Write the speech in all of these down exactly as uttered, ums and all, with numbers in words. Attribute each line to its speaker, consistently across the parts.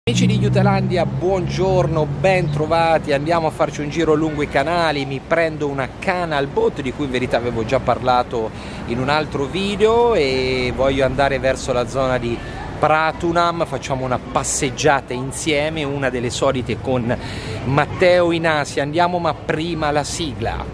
Speaker 1: Amici di Jutelandia, buongiorno, ben trovati. Andiamo a farci un giro lungo i canali. Mi prendo una canal boat di cui in verità avevo già parlato in un altro video e voglio andare verso la zona di Pratunam. Facciamo una passeggiata insieme, una delle solite con Matteo in Asia. Andiamo, ma prima la sigla.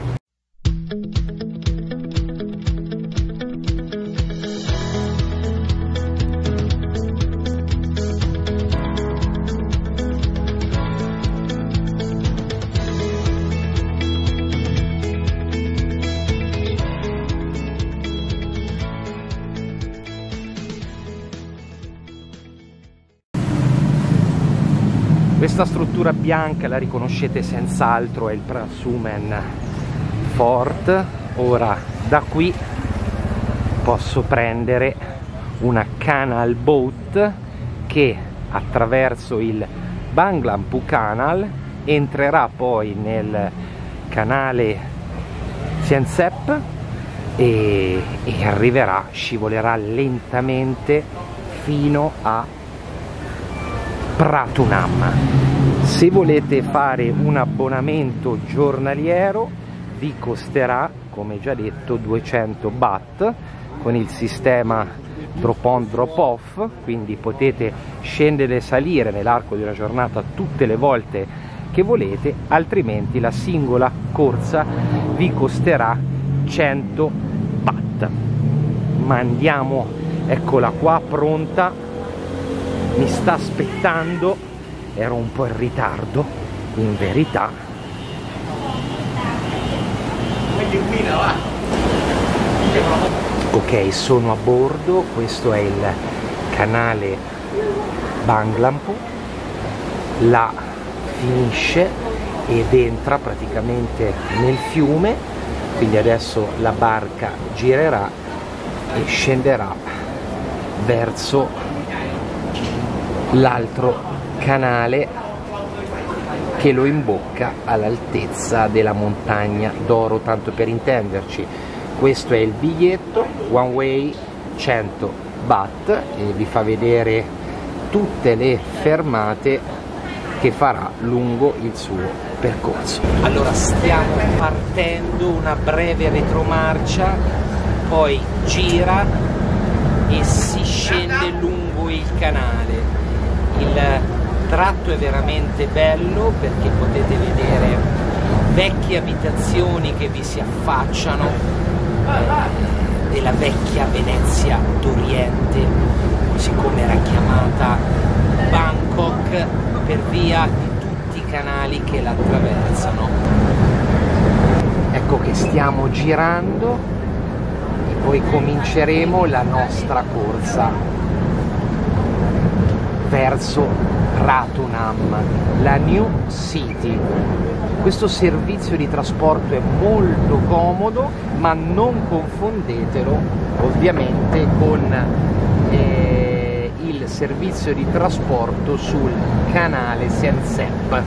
Speaker 1: Questa struttura bianca la riconoscete senz'altro, è il Prasumen Fort. Ora da qui posso prendere una canal boat che attraverso il Banglampu Canal entrerà poi nel canale Siensep e, e arriverà, scivolerà lentamente fino a Pratunam. Se volete fare un abbonamento giornaliero vi costerà, come già detto, duecento baht con il sistema drop on drop off, quindi potete scendere e salire nell'arco di una giornata tutte le volte che volete, altrimenti la singola corsa vi costerà cento baht. Ma andiamo, eccola qua pronta, mi sta aspettando, ero un po' in ritardo in verità. Ok, sono a bordo, questo è il canale Banglampu, là finisce ed entra praticamente nel fiume, quindi adesso la barca girerà e scenderà verso l'altro canale che lo imbocca all'altezza della montagna d'oro. Tanto per intenderci, questo è il biglietto one way, cento baht, e vi fa vedere tutte le fermate che farà lungo il suo percorso. Allora stiamo partendo, una breve retromarcia, poi gira e si scende lungo il canale. Il tratto è veramente bello perché potete vedere vecchie abitazioni che vi si affacciano eh, della vecchia Venezia d'Oriente, così come era chiamata Bangkok per via di tutti i canali che la attraversano. Ecco che stiamo girando e poi cominceremo la nostra corsa verso Pratunam, la New City. Questo servizio di trasporto è molto comodo, ma non confondetelo ovviamente con eh, il servizio di trasporto sul canale Siensep,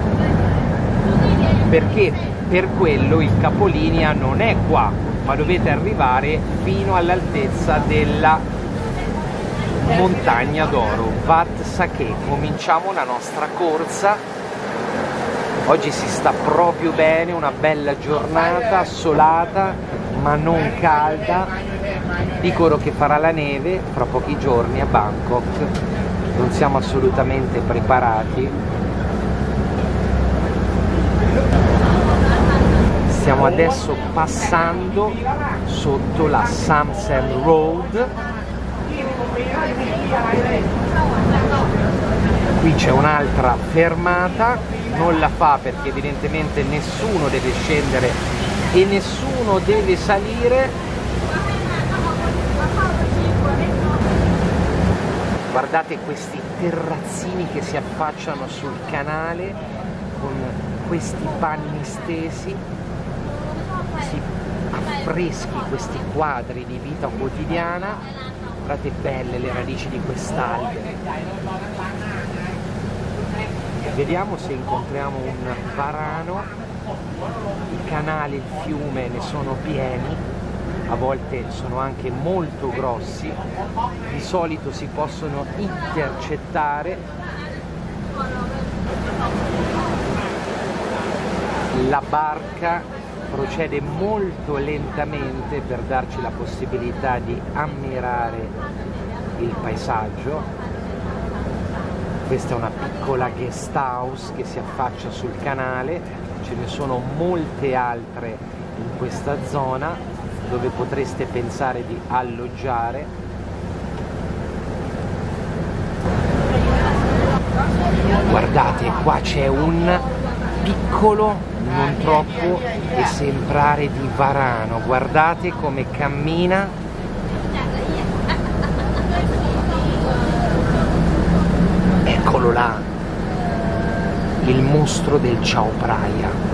Speaker 1: perché per quello il capolinea non è qua, ma dovete arrivare fino all'altezza della montagna d'oro, Wat Saket. Cominciamo la nostra corsa. Oggi si sta proprio bene, una bella giornata assolata ma non calda. Dicono che farà la neve fra pochi giorni a Bangkok, non siamo assolutamente preparati. Stiamo adesso passando sotto la Samsem Road. Qui c'è un'altra fermata, non la fa perché evidentemente nessuno deve scendere e nessuno deve salire. Guardate questi terrazzini che si affacciano sul canale con questi panni stesi, questi affreschi, questi quadri di vita quotidiana. Guardate belle le radici di quest'albero. Vediamo se incontriamo un varano. I canali, il fiume ne sono pieni, a volte sono anche molto grossi, di solito si possono intercettare La barca procede molto lentamente per darci la possibilità di ammirare il paesaggio. Questa è una piccola guest house che si affaccia sul canale, ce ne sono molte altre in questa zona dove potreste pensare di alloggiare. Guardate, qua c'è un piccolo, non troppo, esemplare di varano, guardate come cammina. Eccolo là, il mostro del Chao Phraya.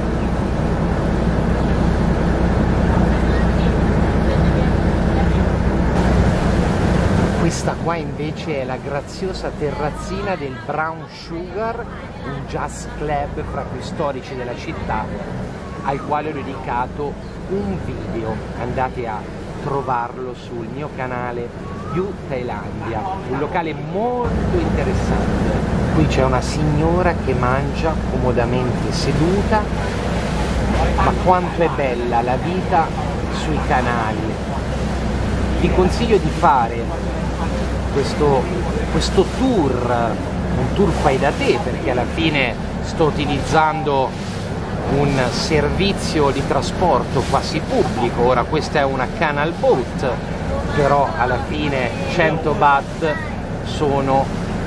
Speaker 1: Questa qua invece è la graziosa terrazzina del Brown Sugar, un jazz club fra più storici della città, al quale ho dedicato un video. Andate a trovarlo sul mio canale You Thailandia, un locale molto interessante. Qui c'è una signora che mangia comodamente seduta, ma quanto è bella la vita sui canali. Vi consiglio di fare questo, questo tour, un tour fai da te, perché alla fine sto utilizzando un servizio di trasporto quasi pubblico. Ora questa è una canal boat, però alla fine cento baht sono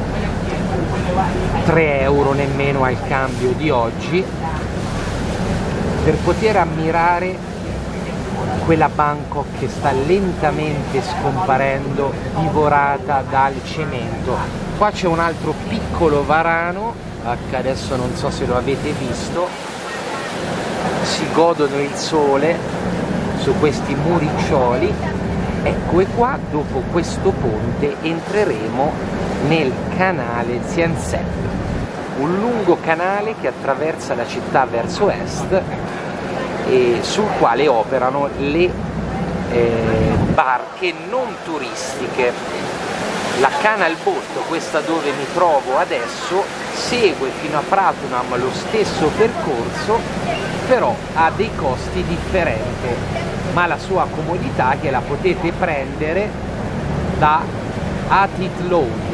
Speaker 1: tre euro nemmeno al cambio di oggi, per poter ammirare quella Bangkok che sta lentamente scomparendo, divorata dal cemento. Qua c'è un altro piccolo varano, che adesso non so se lo avete visto, si godono il sole su questi muriccioli. Ecco, e qua dopo questo ponte entreremo nel canale Siam Sep, un lungo canale che attraversa la città verso est e sul quale operano le eh, barche non turistiche. La canal boat, questa dove mi trovo adesso, segue fino a Pratunam lo stesso percorso, però ha dei costi differenti, ma la sua comodità è che la potete prendere da Atit Road,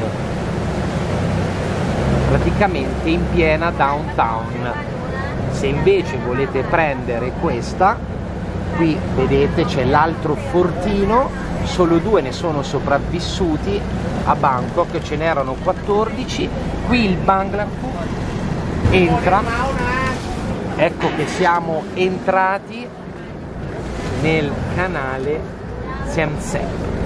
Speaker 1: praticamente in piena downtown. Se invece volete prendere questa, qui vedete c'è l'altro fortino, solo due ne sono sopravvissuti a Bangkok, ce n'erano quattordici. Qui il Bangladesh entra, ecco che siamo entrati nel canale Siam Sep.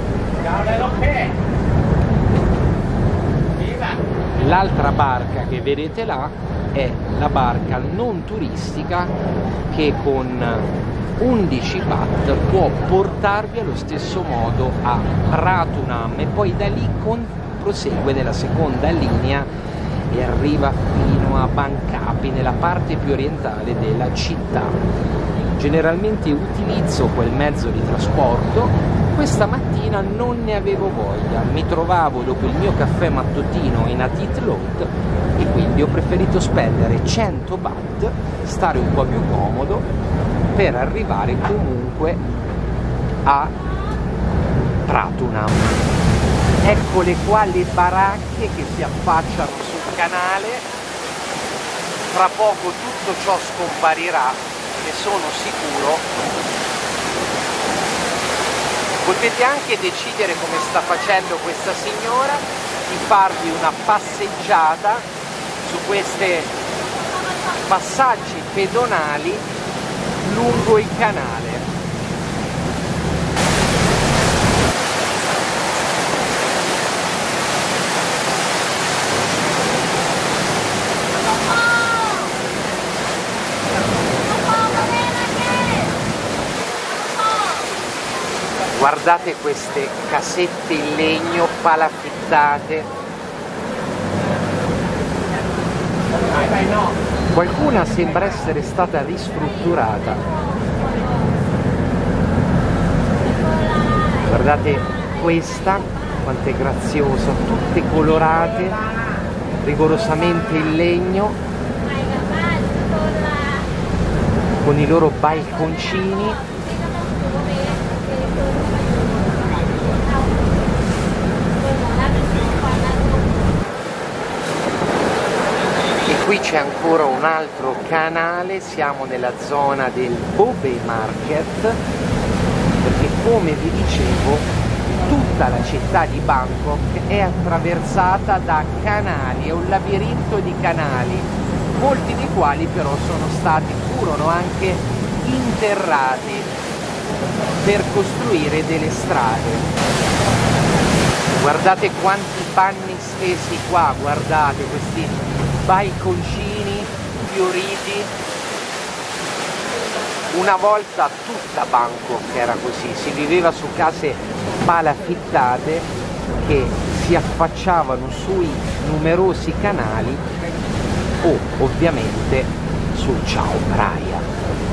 Speaker 1: L'altra barca che vedete là è la barca non turistica che con undici baht può portarvi allo stesso modo a Pratunam e poi da lì con, prosegue nella seconda linea e arriva fino a Bangkapi, nella parte più orientale della città. Generalmente utilizzo quel mezzo di trasporto. Questa mattina non ne avevo voglia, mi trovavo dopo il mio caffè mattutino in Atit Road e quindi ho preferito spendere cento baht, stare un po' più comodo per arrivare comunque a Pratunam. Eccole qua le baracche che si affacciano sul canale, fra poco tutto ciò scomparirà, ne sono sicuro. Potete anche decidere, come sta facendo questa signora, di farvi una passeggiata su questi passaggi pedonali lungo il canale. Guardate queste casette in legno palafittate. Qualcuna sembra essere stata ristrutturata. Guardate questa, quanto è graziosa, tutte colorate. rigorosamente in legno, con i loro balconcini. E qui c'è ancora un altro canale, siamo nella zona del Bobei Market, perché come vi dicevo tutta la città di Bangkok è attraversata da canali, è un labirinto di canali, molti dei quali però sono stati, furono anche interrati per costruire delle strade. Guardate quanti panni stesi qua, guardate questi balconcini fioriti. Una volta tutta Bangkok era così, si viveva su case palafittate che si affacciavano sui numerosi canali o ovviamente sul Chao Phraya.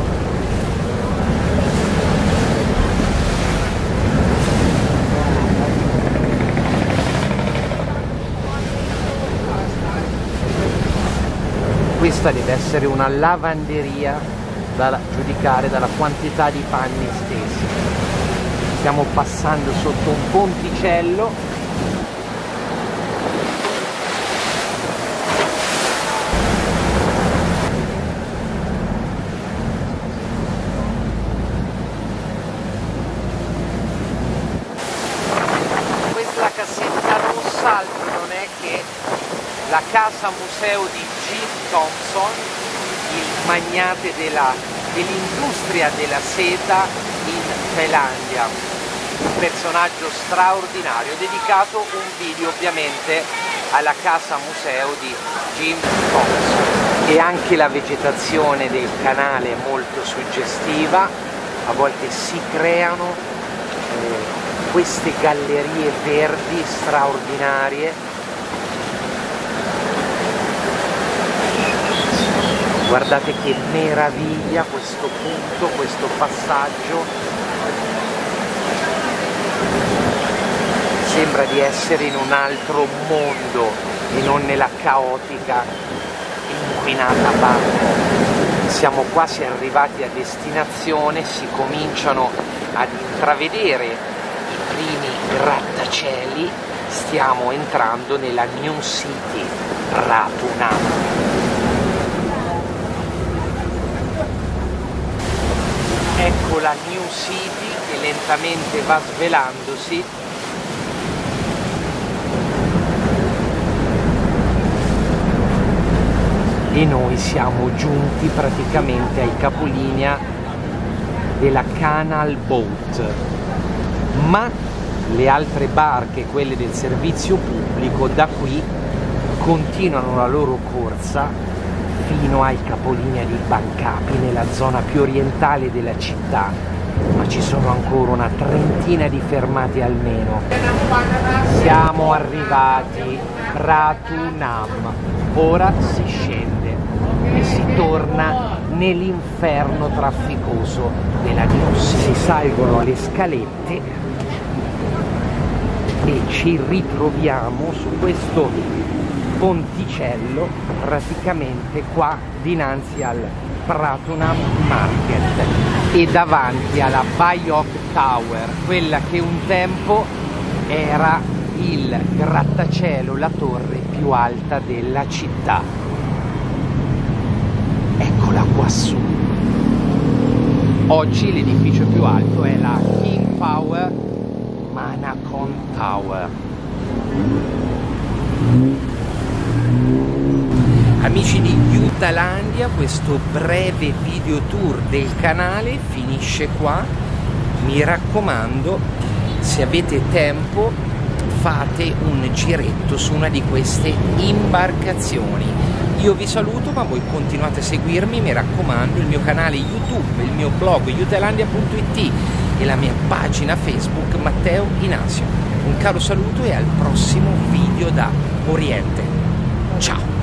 Speaker 1: Questa deve essere una lavanderia, da giudicare dalla quantità di panni stessi. Stiamo passando sotto un ponticello. Questa cassetta rossa altro non è che la casa museo di Jim Thompson, il magnate dell'industria della seta in Thailandia, un personaggio straordinario. Ho dedicato un video ovviamente alla casa museo di Jim Thompson. E anche la vegetazione del canale è molto suggestiva, a volte si creano eh, queste gallerie verdi straordinarie. Guardate che meraviglia questo punto, questo passaggio. Sembra di essere in un altro mondo e non nella caotica e inquinata Bangkok. Siamo quasi arrivati a destinazione, si cominciano ad intravedere i primi grattacieli. Stiamo entrando nella New City, Ratu Nam. Ecco la New City che lentamente va svelandosi. E noi siamo giunti praticamente ai capolinea della Canal Boat. Ma le altre barche, quelle del servizio pubblico, da qui continuano la loro corsa fino ai capolinea di Bang Kapi, nella zona più orientale della città, ma ci sono ancora una trentina di fermate almeno. Siamo arrivati Ratu Nam, ora si scende e si torna nell'inferno trafficoso della New City. Si salgono alle scalette e ci ritroviamo su questo ponticello praticamente qua dinanzi al Ratu Nam Market e davanti alla Bayok Tower, quella che un tempo era il grattacielo, la torre più alta della città. Eccola quassù. Oggi l'edificio più alto è la King Power Manakon Tower. Amici di Uthalandia, questo breve video tour del canale finisce qua. Mi raccomando, se avete tempo fate un giretto su una di queste imbarcazioni. Io vi saluto, ma voi continuate a seguirmi, mi raccomando, il mio canale YouTube, il mio blog uthalandia punto it e la mia pagina Facebook Matteo Inasio. Un caro saluto e al prossimo video da Oriente. Ciao!